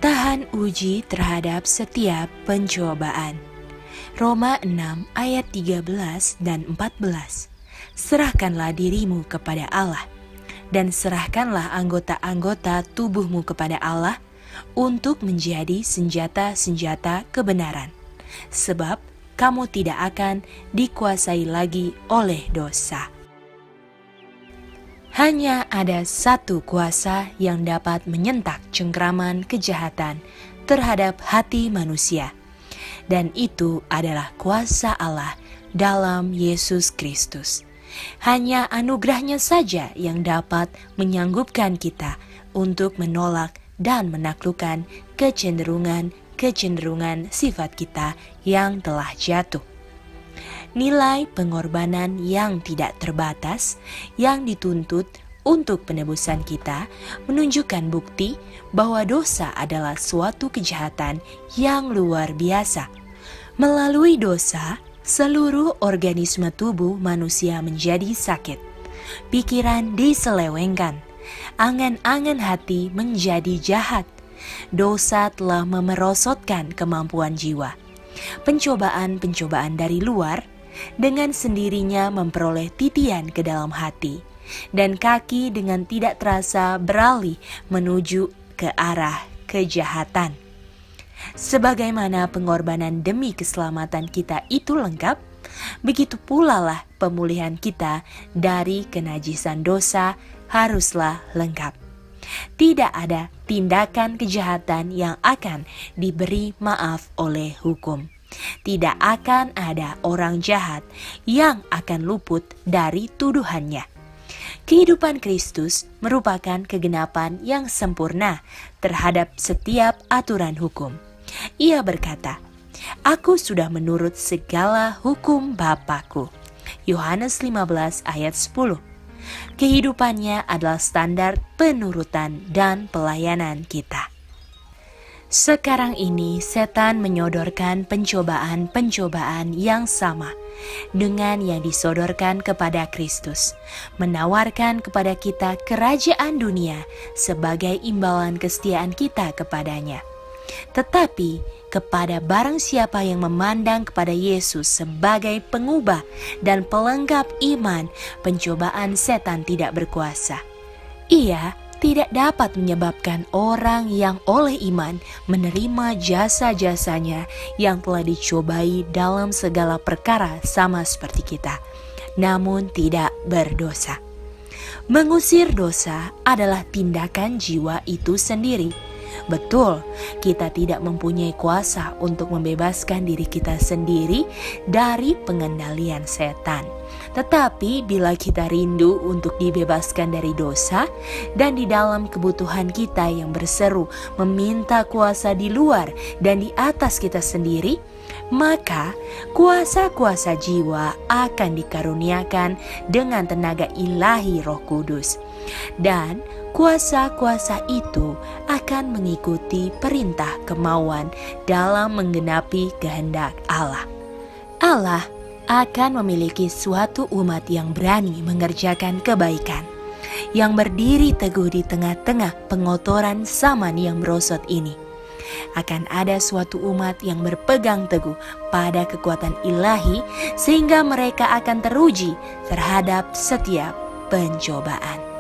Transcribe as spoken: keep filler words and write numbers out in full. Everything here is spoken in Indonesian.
tahan uji terhadap setiap pencobaan. Roma enam ayat tiga belas dan empat belas. Serahkanlah dirimu kepada Allah, dan serahkanlah anggota-anggota tubuhmu kepada Allah untuk menjadi senjata-senjata kebenaran, sebab kamu tidak akan dikuasai lagi oleh dosa. Hanya ada satu kuasa yang dapat menyentak cengkraman kejahatan terhadap hati manusia, dan itu adalah kuasa Allah dalam Yesus Kristus. Hanya anugerahnya saja yang dapat menyanggupkan kita untuk menolak dan menaklukkan kecenderungan-kecenderungan sifat kita yang telah jatuh. Nilai pengorbanan yang tidak terbatas yang dituntut untuk penebusan kita menunjukkan bukti bahwa dosa adalah suatu kejahatan yang luar biasa. Melalui dosa, seluruh organisme tubuh manusia menjadi sakit, pikiran diselewengkan, angan-angan hati menjadi jahat. Dosa telah memerosotkan kemampuan jiwa. Pencobaan-pencobaan dari luar dengan sendirinya memperoleh titian ke dalam hati, dan kaki dengan tidak terasa beralih menuju ke arah kejahatan. Sebagaimana pengorbanan demi keselamatan kita itu lengkap, begitu pula lah pemulihan kita dari kenajisan dosa haruslah lengkap. Tidak ada tindakan kejahatan yang akan diberi maaf oleh hukum. Tidak akan ada orang jahat yang akan luput dari tuduhannya. Kehidupan Kristus merupakan kegenapan yang sempurna terhadap setiap aturan hukum. Ia berkata, "Aku sudah menurut segala hukum Bapa-Ku." Yohanes lima belas ayat sepuluh. Kehidupannya adalah standar penurutan dan pelayanan kita. Sekarang ini setan menyodorkan pencobaan-pencobaan yang sama dengan yang disodorkan kepada Kristus, menawarkan kepada kita kerajaan dunia sebagai imbalan kesetiaan kita kepadanya. Tetapi kepada barang siapa yang memandang kepada Yesus sebagai pengubah dan pelengkap iman, pencobaan setan tidak berkuasa. Ia tidak dapat menyebabkan orang yang oleh iman menerima jasa-jasanya yang telah dicobai dalam segala perkara sama seperti kita, namun tidak berdosa. Mengusir dosa adalah tindakan jiwa itu sendiri. Betul, kita tidak mempunyai kuasa untuk membebaskan diri kita sendiri dari pengendalian setan. Tetapi bila kita rindu untuk dibebaskan dari dosa dan di dalam kebutuhan kita yang berseru meminta kuasa di luar dan di atas kita sendiri, maka kuasa-kuasa jiwa akan dikaruniakan dengan tenaga ilahi Roh Kudus. Dan kuasa-kuasa itu akan mengikuti perintah kemauan dalam menggenapi kehendak Allah. Allah akan memiliki suatu umat yang berani mengerjakan kebaikan, yang berdiri teguh di tengah-tengah pengotoran zaman yang merosot ini. Akan ada suatu umat yang berpegang teguh pada kekuatan ilahi sehingga mereka akan teruji terhadap setiap pencobaan.